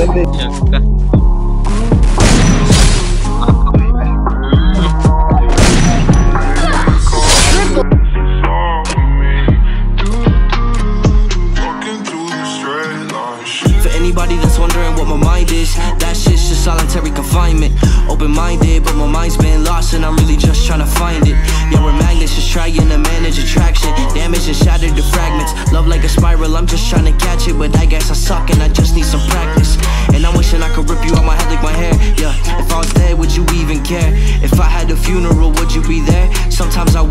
Anybody that's wondering what my mind is, that shit's just solitary confinement. Open-minded, but my mind's been lost and I'm really just trying to find it. Yeah, we're magnets, just trying to manage attraction. Damage and shattered to fragments. Love like a spiral, I'm just trying to catch it, but I guess I suck and I just need some practice. And I'm wishing I could rip you out my head like my hair. Yeah, if I was dead, would you even care? If I had a funeral, would you be there? Sometimes I